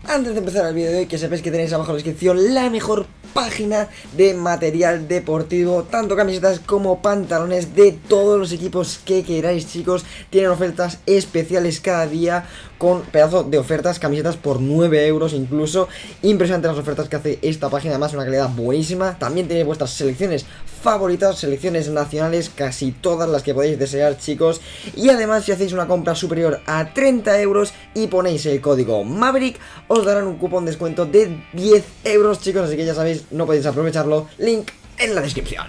Antes de empezar el vídeo de hoy, que sepáis que tenéis abajo en la descripción la mejor página de material deportivo, tanto camisetas como pantalones de todos los equipos que queráis, chicos. Tienen ofertas especiales cada día con pedazo de ofertas, camisetas por 9 euros incluso. Impresionante las ofertas que hace esta página, además una calidad buenísima. También tenéis vuestras selecciones favoritas, selecciones nacionales, casi todas las que podéis desear, chicos. Y además, si hacéis una compra superior a 30 euros y ponéis el código Maverick, os darán un cupón de descuento de 10 euros, chicos. Así que ya sabéis, no podéis aprovecharlo. Link en la descripción.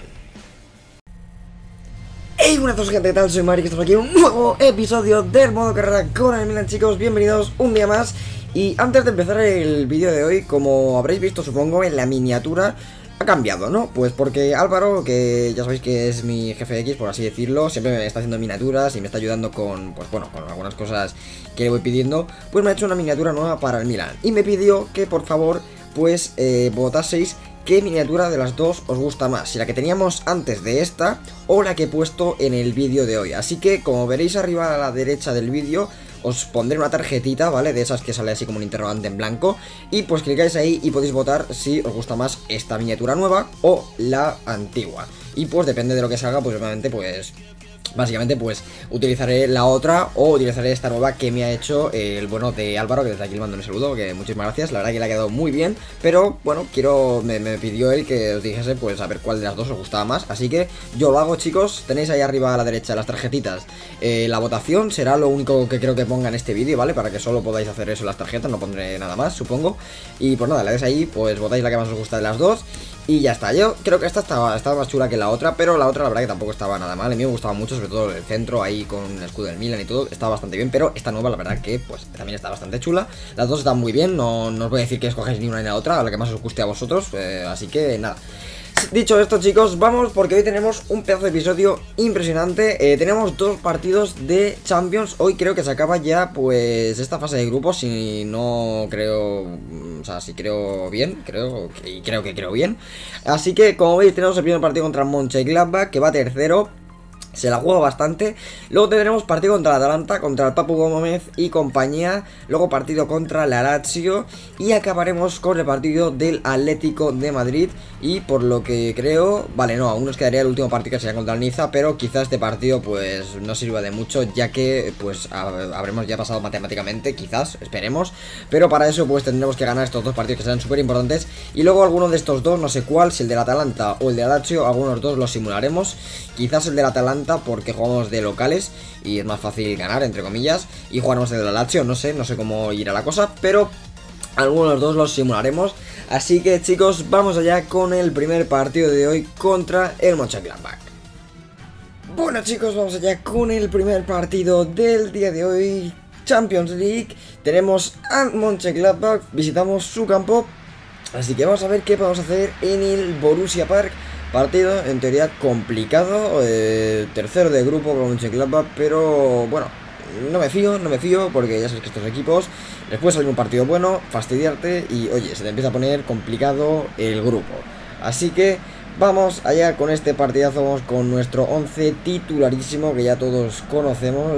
Hey, buenas tardes, gente, ¿qué tal? Soy Maverick, estamos aquí en un nuevo episodio del modo carrera con el Milan, chicos. Bienvenidos un día más. Y antes de empezar el vídeo de hoy, como habréis visto, supongo, en la miniatura ha cambiado, ¿no? Pues porque Álvaro, que ya sabéis que es mi jefe X, por así decirlo, siempre me está haciendo miniaturas y me está ayudando con, pues bueno, con algunas cosas que le voy pidiendo. Pues me ha hecho una miniatura nueva para el Milan y me pidió que por favor, pues votaseis qué miniatura de las dos os gusta más, si la que teníamos antes de esta o la que he puesto en el vídeo de hoy. Así que, como veréis arriba a la derecha del vídeo, os pondré una tarjetita, ¿vale? De esas que sale así como un interrogante en blanco. Y pues clicáis ahí y podéis votar si os gusta más esta miniatura nueva o la antigua. Y pues depende de lo que salga, pues obviamente pues básicamente pues utilizaré la otra o utilizaré esta nueva que me ha hecho el bueno de Álvaro, que desde aquí le mando un saludo, que muchísimas gracias, la verdad que le ha quedado muy bien. Pero bueno, me pidió él que os dijese pues a ver cuál de las dos os gustaba más. Así que yo lo hago, chicos. Tenéis ahí arriba a la derecha las tarjetitas. La votación será lo único que creo que ponga en este vídeo, ¿vale? Para que solo podáis hacer eso en las tarjetas, no pondré nada más, supongo. Y pues nada, le dais ahí, pues votáis la que más os gusta de las dos y ya está. Yo creo que esta estaba más chula que la otra, pero la otra la verdad que tampoco estaba nada mal. A mí me gustaba mucho, sobre todo el centro ahí con el escudo del Milan y todo, estaba bastante bien. Pero esta nueva la verdad que pues también está bastante chula. Las dos están muy bien, no os voy a decir que escogáis ni una ni la otra, a la que más os guste a vosotros, así que nada. Dicho esto, chicos, vamos, porque hoy tenemos un pedazo de episodio impresionante. Tenemos dos partidos de Champions. Hoy creo que se acaba ya pues esta fase de grupos, si no creo, o sea, si creo bien, creo que creo bien. Así que, como veis, tenemos el primer partido contra Mönchengladbach, que va tercero. Se la juega bastante. Luego tendremos partido contra el Atalanta, contra el Papu Gómez y compañía. Luego partido contra la Lazio. Y acabaremos con el partido del Atlético de Madrid. Y por lo que creo, vale, no, aún nos quedaría el último partido, que sería contra el Niza. Pero quizás este partido pues no sirva de mucho, ya que pues habremos ya pasado matemáticamente, quizás, esperemos. Pero para eso pues tendremos que ganar estos dos partidos, que serán súper importantes. Y luego alguno de estos dos, no sé cuál, si el del Atalanta o el de la Lazio, algunos dos los simularemos. Quizás el del Atalanta, porque jugamos de locales y es más fácil ganar, entre comillas. Y jugaremos de la Lazio, no sé cómo irá la cosa, pero algunos dos los simularemos. Así que, chicos, vamos allá con el primer partido de hoy contra el Mönchengladbach. Bueno, chicos, vamos allá con el primer partido del día de hoy, Champions League. Tenemos al Mönchengladbach, visitamos su campo, así que vamos a ver qué podemos hacer en el Borussia Park. Partido en teoría complicado, tercero de grupo con Mönchengladbach, pero bueno, no me fío, porque ya sabes que estos equipos les puede salir un partido bueno, fastidiarte y oye, se te empieza a poner complicado el grupo. Así que vamos allá con este partidazo, vamos con nuestro 11 titularísimo, que ya todos conocemos,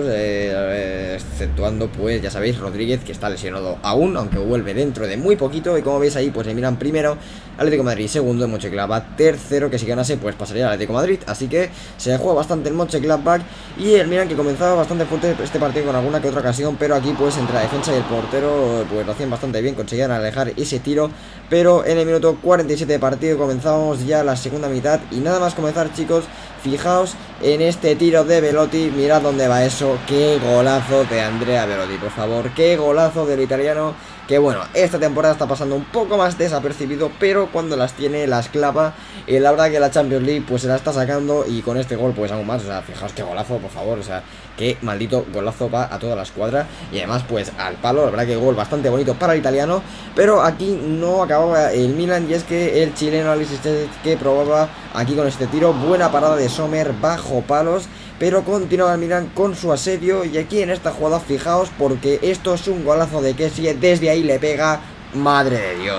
exceptuando pues ya sabéis Rodríguez, que está lesionado aún, aunque vuelve dentro de muy poquito. Y como veis ahí pues le miran primero Atlético de Madrid, segundo Mönchengladbach, tercero, que si ganase pues pasaría al Atlético de Madrid. Así que se juega bastante el Mönchengladbach y el Milan, que comenzaba bastante fuerte este partido con alguna que otra ocasión, pero aquí pues entre la defensa y el portero pues lo hacían bastante bien, conseguían alejar ese tiro. Pero en el minuto 47 de partido comenzamos ya la segunda mitad y nada más comenzar, chicos, fijaos en este tiro de Belotti, mirad dónde va eso, qué golazo de Andrea Belotti, por favor, qué golazo del italiano, que bueno, esta temporada está pasando un poco más desapercibido, pero cuando las tiene las clava. Y la verdad que la Champions League pues se la está sacando, y con este gol pues aún más, o sea, fijaos qué golazo, por favor, o sea, qué maldito golazo va a toda la escuadra. Y además pues al palo, la verdad que gol bastante bonito para el italiano. Pero aquí no acababa el Milan, y es que el chileno Alexis Sánchez, que probaba aquí con este tiro, buena parada de Sommer bajo palos, pero continuaba el Milan con su asedio. Y aquí en esta jugada fijaos, porque esto es un golazo de Kessie, desde ahí le pega, madre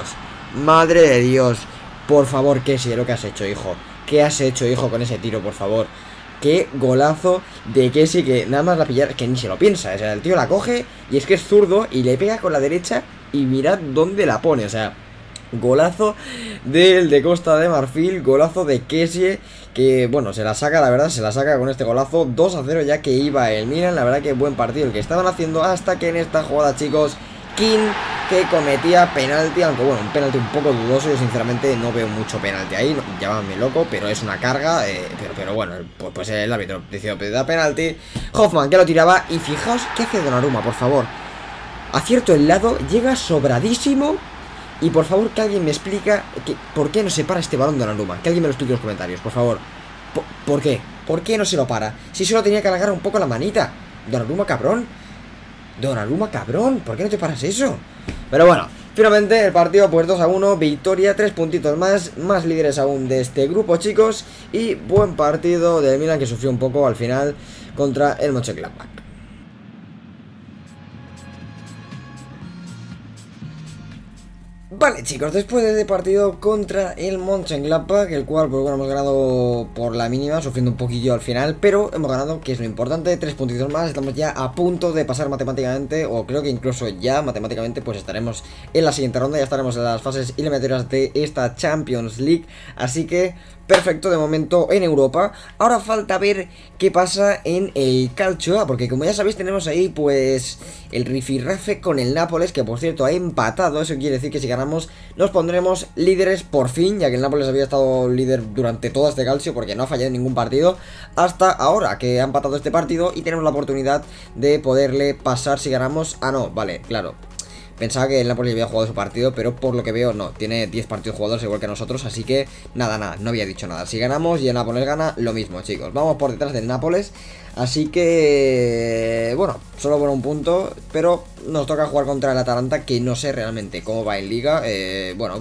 de Dios, por favor Kessie, lo que has hecho, hijo, ¿qué has hecho, hijo, con ese tiro, por favor? Qué golazo de Kessie, que nada más la pillar, que ni se lo piensa, o sea, el tío la coge y es que es zurdo y le pega con la derecha y mirad dónde la pone, o sea, golazo del de Costa de Marfil, golazo de Kessie, que bueno, se la saca, la verdad, se la saca con este golazo, 2-0 ya que iba el Milan, la verdad que buen partido el que estaban haciendo, hasta que en esta jugada, chicos, King, que cometía penalti, aunque bueno, un penalti un poco dudoso, yo sinceramente no veo mucho penalti ahí, no, llámame loco, pero es una carga, pero bueno, pues el árbitro decidió pedir penalti, Hoffman que lo tiraba, y fijaos qué hace Donnarumma, por favor, acierto el lado, llega sobradísimo. Y por favor que alguien me explica por qué no se para este balón de Donnarumma. Que alguien me lo explique en los comentarios, por favor. ¿Por qué? ¿Por qué no se lo para? Si solo tenía que alargar un poco la manita. Donnarumma, cabrón. Donnarumma, cabrón. ¿Por qué no te paras eso? Pero bueno, finalmente el partido pues 2-1, victoria, 3 puntitos más líderes aún de este grupo, chicos. Y buen partido del Milan, que sufrió un poco al final contra el Mönchengladbach. Vale, chicos, después de este partido contra el Mönchengladbach, el cual pues bueno, hemos ganado por la mínima, sufriendo un poquillo al final, pero hemos ganado, que es lo importante, 3 puntitos más, estamos ya a punto de pasar matemáticamente, o creo que incluso ya matemáticamente pues estaremos en la siguiente ronda, ya estaremos en las fases eliminatorias de esta Champions League, así que perfecto de momento en Europa. Ahora falta ver qué pasa en el Calcio A, porque como ya sabéis tenemos ahí pues el rifirrafe con el Nápoles, que por cierto ha empatado. Eso quiere decir que si ganamos nos pondremos líderes por fin, ya que el Nápoles había estado líder durante todo este Calcio porque no ha fallado en ningún partido hasta ahora que ha empatado este partido, y tenemos la oportunidad de poderle pasar si ganamos. Ah, no, vale, claro. Pensaba que el Napoli había jugado su partido, pero por lo que veo no, tiene 10 partidos jugados igual que nosotros, así que nada, no había dicho nada. Si ganamos y el Nápoles gana, lo mismo, chicos. Vamos por detrás del Nápoles, así que bueno, solo por un punto, pero nos toca jugar contra el Atalanta, que no sé realmente cómo va en Liga. Bueno,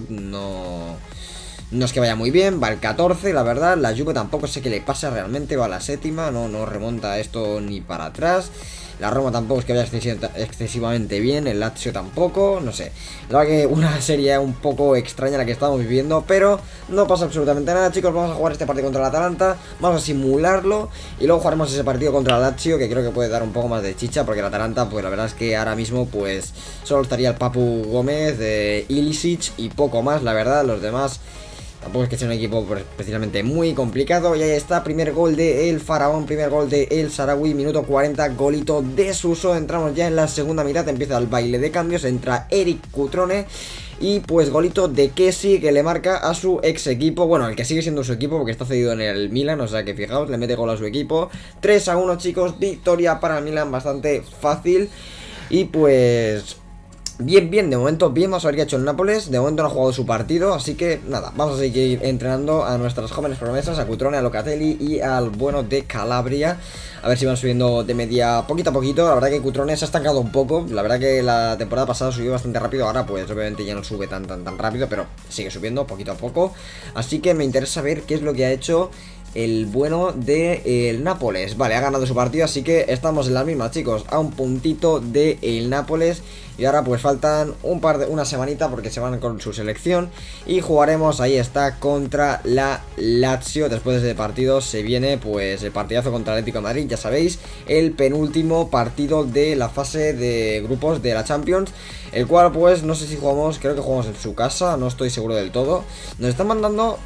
no es que vaya muy bien, va el 14, la verdad. La Juve tampoco sé qué le pasa realmente, va a la séptima, no remonta esto ni para atrás. La Roma tampoco es que vaya excesivamente bien, el Lazio tampoco, no sé. La verdad que una serie un poco extraña la que estamos viviendo, pero no pasa absolutamente nada, chicos. Vamos a jugar este partido contra el Atalanta, vamos a simularlo y luego jugaremos ese partido contra el Lazio, que creo que puede dar un poco más de chicha, porque el Atalanta, pues la verdad es que ahora mismo pues solo estaría el Papu Gómez, Ilicic y poco más, la verdad. Los demás tampoco es que sea un equipo precisamente muy complicado. Y ahí está, primer gol de el Faraón, primer gol de el Sarawi, minuto 40, golito de Suso. Entramos ya en la segunda mitad, empieza el baile de cambios, entra Eric Cutrone. Y pues golito de Kessie, que le marca a su ex equipo, bueno, el que sigue siendo su equipo porque está cedido en el Milan, o sea que fijaos, le mete gol a su equipo. 3-1, chicos, victoria para el Milan, bastante fácil. Y pues bien, de momento bien, vamos a ver qué ha hecho el Nápoles. De momento no ha jugado su partido, así que nada, vamos a seguir entrenando a nuestras jóvenes promesas, a Cutrone, a Locatelli y al bueno de Calabria. A ver si van subiendo de media poquito a poquito. La verdad que Cutrone se ha estancado un poco. La verdad que la temporada pasada subió bastante rápido. Ahora pues obviamente ya no sube tan rápido, pero sigue subiendo poquito a poco. Así que me interesa ver qué es lo que ha hecho el bueno de el Nápoles. Vale, ha ganado su partido, así que estamos en la misma, chicos, a un puntito de el Nápoles. Y ahora pues faltan una semanita porque se van con su selección y jugaremos, ahí está, contra la Lazio. Después de ese partido se viene pues el partidazo contra el Atlético de Madrid, ya sabéis, el penúltimo partido de la fase de grupos de la Champions, el cual pues no sé si jugamos, creo que jugamos en su casa, no estoy seguro del todo. Nos están mandando...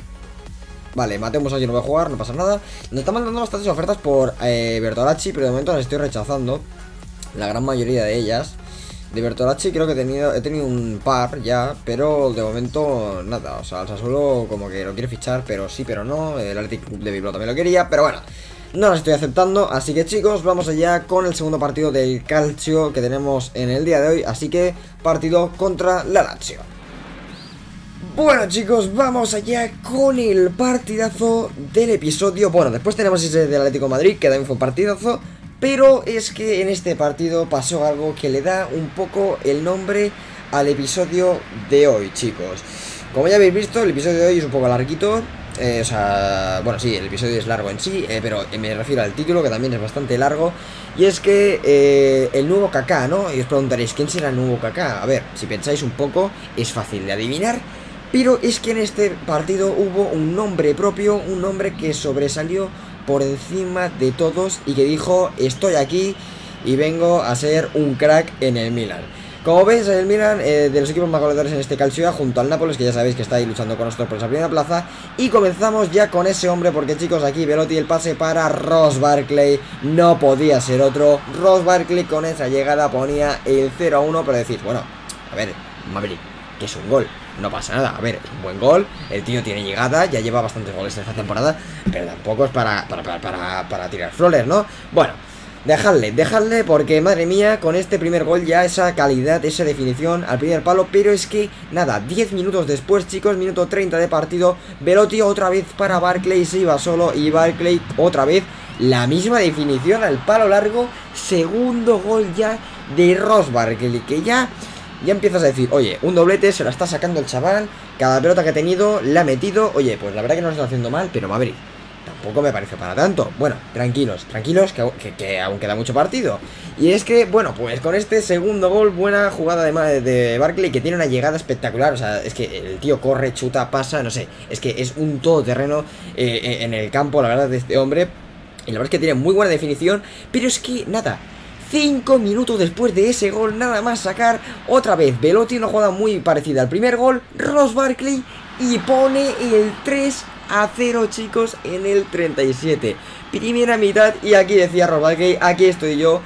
Vale, Matemos allí no va a jugar, no pasa nada. Nos están mandando bastantes ofertas por Bertolacci, pero de momento las estoy rechazando, la gran mayoría de ellas. De Bertolacci creo que he tenido un par ya, pero de momento nada. O sea, el Sassuolo como que lo quiere fichar, pero sí, pero no. El Athletic Club de Bilbao también lo quería, pero bueno, no las estoy aceptando. Así que chicos, vamos allá con el segundo partido del Calcio que tenemos en el día de hoy. Así que partido contra la Lazio. Bueno, chicos, vamos allá con el partidazo del episodio. Bueno, después tenemos ese del Atlético de Madrid, que también fue un partidazo, pero es que en este partido pasó algo que le da un poco el nombre al episodio de hoy, chicos. Como ya habéis visto, el episodio de hoy es un poco larguito. O sea, bueno, sí, el episodio es largo en sí, pero me refiero al título, que también es bastante largo. Y es que el nuevo Kaká, ¿no? Y os preguntaréis, ¿quién será el nuevo Kaká? A ver, si pensáis un poco, es fácil de adivinar. Pero es que en este partido hubo un nombre propio, un nombre que sobresalió por encima de todos y que dijo, estoy aquí y vengo a ser un crack en el Milan. Como veis, el Milan, de los equipos más goleadores en este calcio, junto al Nápoles, que ya sabéis que está ahí luchando con nosotros por esa primera plaza. Y comenzamos ya con ese hombre, porque chicos, aquí Belotti, el pase para Ross Barkley, no podía ser otro. Ross Barkley con esa llegada ponía el 0-1, pero decís, bueno, a ver, Maverick, que es un gol, no pasa nada, a ver, es un buen gol, el tío tiene llegada, ya lleva bastantes goles esta temporada, pero tampoco es para tirar flores, ¿no? Bueno, dejadle, porque madre mía, con este primer gol ya esa calidad, esa definición al primer palo, pero es que, nada, 10 minutos después, chicos, minuto 30 de partido, Belotti otra vez para Barkley, se iba solo, y Barkley otra vez, la misma definición al palo largo, segundo gol ya de Ross Barkley, que ya empiezas a decir, oye, un doblete, se la está sacando el chaval, cada pelota que ha tenido, la ha metido, oye, pues la verdad que no lo está haciendo mal, pero Maverick, tampoco me parece para tanto. Bueno, tranquilos, que aún queda mucho partido. Y es que, bueno, pues con este segundo gol, buena jugada de Barkley, que tiene una llegada espectacular. O sea, es que el tío corre, chuta, pasa, no sé, es que es un todoterreno en el campo, la verdad, de este hombre. Y la verdad es que tiene muy buena definición, pero es que, nada, 5 minutos después de ese gol, nada más sacar, otra vez Belotti, una jugada muy parecida al primer gol, Ross Barkley, y pone el 3-0, chicos, en el 37. Primera mitad, y aquí decía Ross Barkley, aquí estoy yo,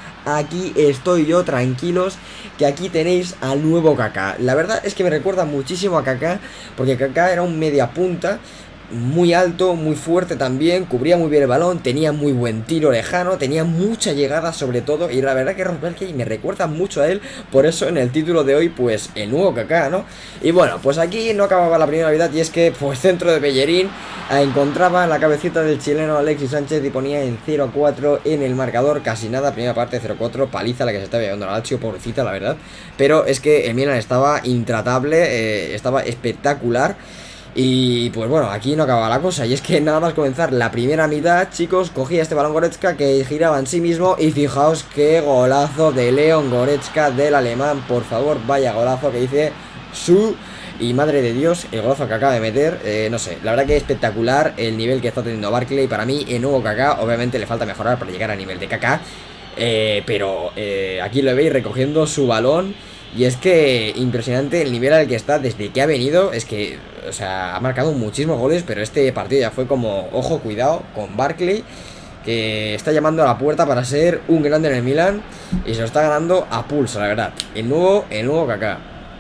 tranquilos, que aquí tenéis al nuevo Kaká. La verdad es que me recuerda muchísimo a Kaká, porque Kaká era un media punta, muy alto, muy fuerte también, cubría muy bien el balón, tenía muy buen tiro lejano, tenía mucha llegada sobre todo, y la verdad que Ross Barkley me recuerda mucho a él, por eso en el título de hoy, pues el nuevo Kaká, ¿no? Y bueno, pues aquí no acababa la primera mitad, y es que, pues centro de Bellerín, encontraba la cabecita del chileno Alexis Sánchez y ponía en 0-4 en el marcador, casi nada, primera parte 0-4, paliza la que se estaba llevando la Lazio, pobrecita la verdad, pero es que el Milan estaba intratable, estaba espectacular. Y pues bueno, aquí no acababa la cosa. Y es que nada más comenzar la primera mitad, chicos, cogía este balón Goretzka, que giraba en sí mismo. Y fijaos qué golazo de Leon Goretzka, del alemán. Por favor, vaya golazo que dice su... Y madre de Dios, el golazo que acaba de meter, no sé, la verdad que es espectacular el nivel que está teniendo Barkley. Para mí, el nuevo Kaká, obviamente le falta mejorar para llegar a nivel de Kaká, pero aquí lo veis recogiendo su balón. Y es que impresionante el nivel al que está desde que ha venido. Es que, o sea, ha marcado muchísimos goles, pero este partido ya fue como, ojo, cuidado con Barkley, que está llamando a la puerta para ser un grande en el Milan. Y se lo está ganando a pulso, la verdad. El nuevo Kaká.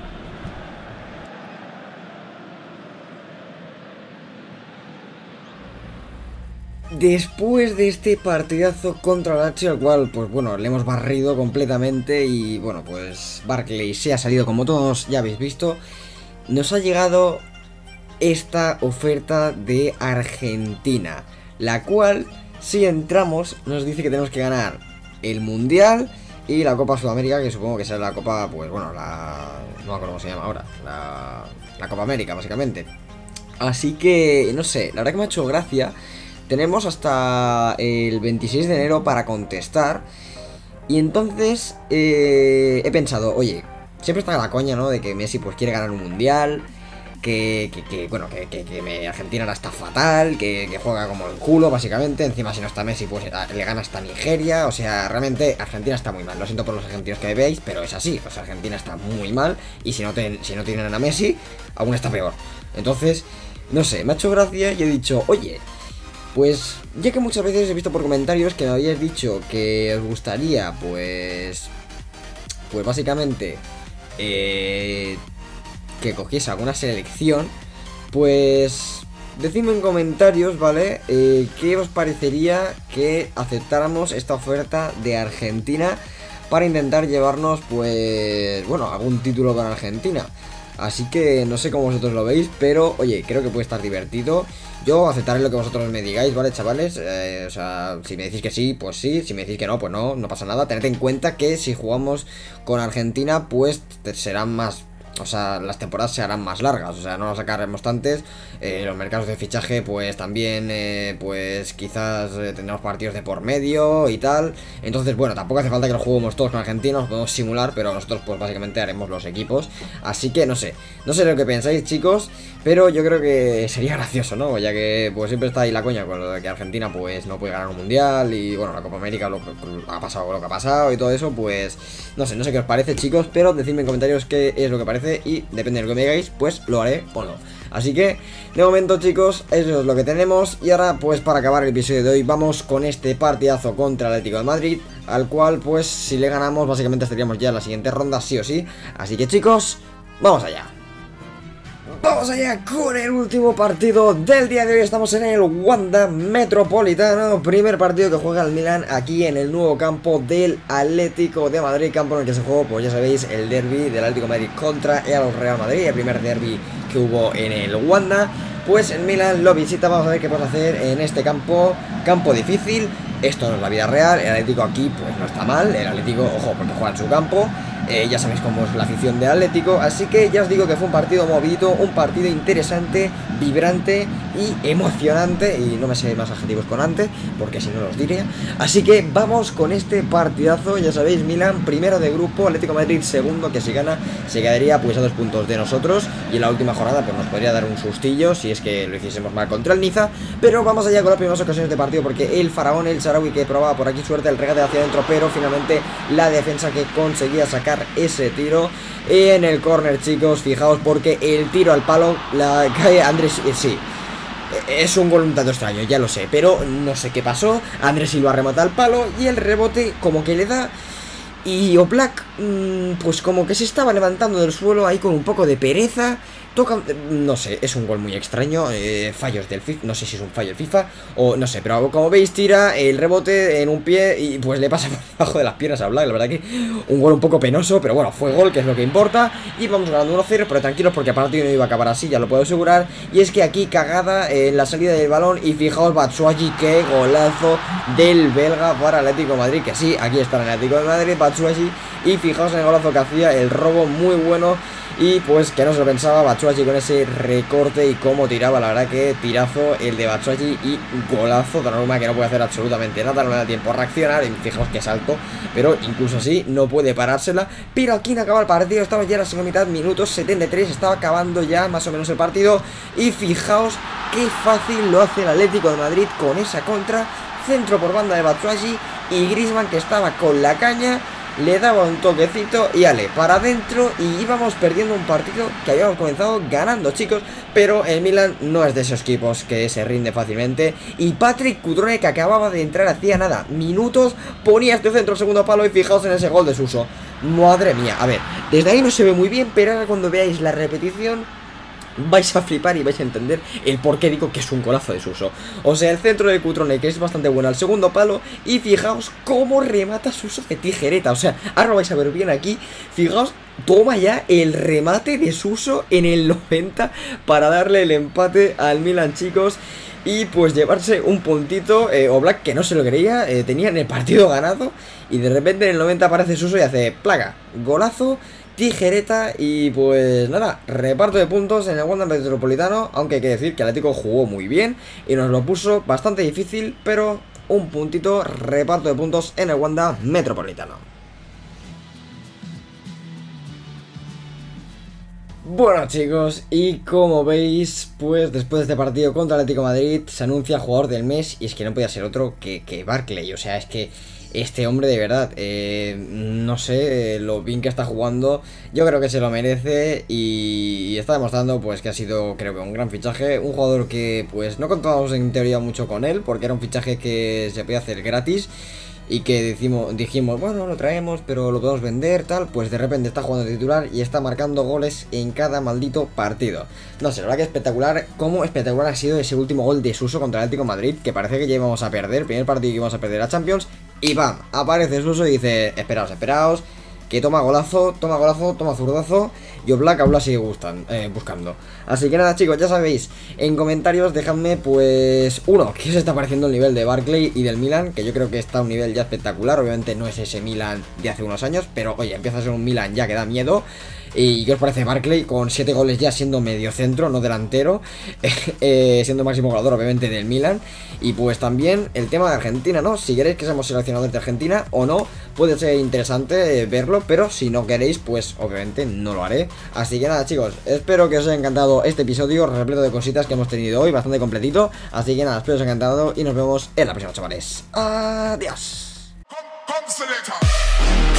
Después de este partidazo contra la Lazio, al cual, pues bueno, le hemos barrido completamente y bueno, pues Barkley se ha salido como todos ya habéis visto, nos ha llegado esta oferta de Argentina, la cual, si entramos, nos dice que tenemos que ganar el Mundial y la Copa Sudamérica, que supongo que será la Copa, pues bueno, no me acuerdo cómo se llama ahora, la Copa América, básicamente. Así que, no sé, la verdad que me ha hecho gracia. Tenemos hasta el 26 de enero para contestar. Y entonces he pensado, oye, siempre está la coña, ¿no? De que Messi pues quiere ganar un mundial, bueno, que Argentina ahora está fatal, que juega como el culo, básicamente. Encima si no está Messi pues le gana hasta Nigeria. O sea, realmente Argentina está muy mal. Lo siento por los argentinos que me veis, pero es así. O sea, Argentina está muy mal. Y si no tienen a Messi, aún está peor. Entonces, no sé, me ha hecho gracia y he dicho, oye, pues ya que muchas veces he visto por comentarios que me habíais dicho que os gustaría, pues básicamente que cogiese alguna selección, pues decidme en comentarios, ¿vale? ¿Qué os parecería que aceptáramos esta oferta de Argentina para intentar llevarnos, pues, bueno, algún título con Argentina? Así que no sé cómo vosotros lo veis, pero oye, creo que puede estar divertido. Yo aceptaré lo que vosotros me digáis, ¿vale, chavales? O sea, si me decís que sí, pues sí. Si me decís que no, pues no pasa nada. Tened en cuenta que si jugamos con Argentina, pues serán más o sea, las temporadas se harán más largas, o sea, no las sacaremos tantas. Los mercados de fichaje pues también pues quizás tendremos partidos de por medio y tal. Entonces bueno, tampoco hace falta que lo juguemos todos con Argentina, nos podemos simular, pero nosotros pues básicamente haremos los equipos. Así que no sé lo que pensáis, chicos, pero yo creo que sería gracioso, ¿no? Ya que pues siempre está ahí la coña con lo de que Argentina pues no puede ganar un mundial y bueno, la Copa América ha pasado lo que ha pasado y todo eso, pues no sé qué os parece, chicos, pero decidme en comentarios qué es lo que parece y depende de lo que me digáis, pues lo haré o no. Así que, de momento, chicos, eso es lo que tenemos. Y ahora, pues para acabar el episodio de hoy, vamos con este partidazo contra el Atlético de Madrid, al cual, pues, si le ganamos, básicamente estaríamos ya en la siguiente ronda, sí o sí. Así que, chicos, vamos allá. Vamos allá con el último partido del día de hoy. Estamos en el Wanda Metropolitano. Primer partido que juega el Milan aquí en el nuevo campo del Atlético de Madrid. Campo en el que se jugó, pues ya sabéis, el derbi del Atlético de Madrid contra el Real Madrid. El primer derbi que hubo en el Wanda. Pues el Milan lo visita. Vamos a ver qué podemos hacer en este campo. Campo difícil. Esto no es la vida real. El Atlético aquí pues no está mal. El Atlético, ojo, porque juega en su campo. Ya sabéis cómo es la afición del Atlético. Así que ya os digo que fue un partido movido, un partido interesante, vibrante y emocionante. Y no me sé más adjetivos con antes, porque si no los diría. Así que vamos con este partidazo. Ya sabéis, Milan primero de grupo, Atlético de Madrid segundo, que si gana se quedaría pues a 2 puntos de nosotros. Y en la última jornada pues nos podría dar un sustillo si es que lo hiciésemos mal contra el Niza. Pero vamos allá con las primeras ocasiones de partido, porque el faraón, el Shaarawy, que probaba por aquí suerte, el regate hacia adentro, pero finalmente la defensa que conseguía sacar ese tiro en el córner, chicos. Fijaos, porque el tiro al palo la cae Andrés, sí. Es un gol un tanto extraño, ya lo sé, pero no sé qué pasó. Andrés Silva remata al palo y el rebote como que le da. Y Oblak, pues como que se estaba levantando del suelo ahí con un poco de pereza. Toca, no sé, es un gol muy extraño, fallos del FIFA, no sé si es un fallo del FIFA o no sé, pero como veis tira el rebote en un pie y pues le pasa por debajo de las piernas a Oblak. La verdad que un gol un poco penoso, pero bueno, fue gol, que es lo que importa. Y vamos ganando 1-0, pero tranquilos porque el partido no iba a acabar así, ya lo puedo asegurar. Y es que aquí cagada en la salida del balón y fijaos Batshuayi, qué golazo del belga para el Atlético de Madrid, que sí, aquí está el Atlético de Madrid, Batshuayi, y fijaos en el golazo que hacía, el robo muy bueno. Y pues que no se lo pensaba Batshuayi con ese recorte y cómo tiraba. La verdad que tirazo el de Batshuayi y golazo de norma, que no puede hacer absolutamente nada, no le da tiempo a reaccionar. Y fijaos que salto, pero incluso así no puede parársela. Pero aquí no acaba el partido, estamos ya en la segunda mitad, minutos 73, estaba acabando ya más o menos el partido. Y fijaos qué fácil lo hace el Atlético de Madrid con esa contra. Centro por banda de Batshuayi y Griezmann, que estaba con la caña, le daba un toquecito y ale, para adentro, y íbamos perdiendo un partido que habíamos comenzado ganando, chicos. Pero el Milan no es de esos equipos que se rinde fácilmente. Y Patrick Cutrone, que acababa de entrar hacía nada minutos, ponía este centro segundo palo y fijaos en ese gol de Suso. Madre mía, a ver, desde ahí no se ve muy bien, pero ahora cuando veáis la repetición vais a flipar y vais a entender el por qué digo que es un golazo de Suso. O sea, el centro de Cutrone, que es bastante bueno al segundo palo, y fijaos cómo remata Suso de tijereta. O sea, ahora lo vais a ver bien aquí. Fijaos, toma ya el remate de Suso en el 90 para darle el empate al Milan, chicos. Y pues llevarse un puntito. Oblak, que no se lo creía, tenían el partido ganado, y de repente en el 90 aparece Suso y hace plaga, golazo, tijereta. Y pues nada, reparto de puntos en el Wanda Metropolitano. Aunque hay que decir que el Atlético jugó muy bien y nos lo puso bastante difícil, pero un puntito, reparto de puntos en el Wanda Metropolitano. Bueno, chicos, y como veis, pues después de este partido contra el Atlético de Madrid se anuncia jugador del mes, y es que no podía ser otro que Barkley. O sea, es que este hombre de verdad, no sé lo bien que está jugando, yo creo que se lo merece y está demostrando pues que ha sido, creo que, un gran fichaje. Un jugador que pues no contábamos en teoría mucho con él, porque era un fichaje que se podía hacer gratis y que dijimos, bueno, lo traemos, pero lo podemos vender, tal. Pues de repente está jugando de titular y está marcando goles en cada maldito partido. No sé, la verdad que espectacular. Cómo espectacular ha sido ese último gol de Suso contra el Atlético de Madrid, que parece que ya íbamos a perder, primer partido que íbamos a perder a Champions. Y ¡bam! Aparece Suso y dice, esperaos, esperaos, que toma golazo, toma zurdazo. Y Oblak aún la sigue buscando. Así que nada, chicos, ya sabéis, en comentarios dejadme pues qué os está pareciendo el nivel de Barkley y del Milan, que yo creo que está a un nivel ya espectacular. Obviamente no es ese Milan de hace unos años, pero oye, empieza a ser un Milan ya que da miedo. ¿Y qué os parece Barkley con 7 goles ya siendo medio centro, no delantero? Siendo máximo goleador obviamente del Milan. Y pues también el tema de Argentina, ¿no? Si queréis que seamos seleccionadores de Argentina o no, puede ser interesante verlo, pero si no queréis, pues obviamente no lo haré. Así que nada, chicos, espero que os haya encantado este episodio repleto de cositas que hemos tenido hoy, bastante completito. Así que nada, espero que os haya encantado y nos vemos en la próxima, chavales. Adiós.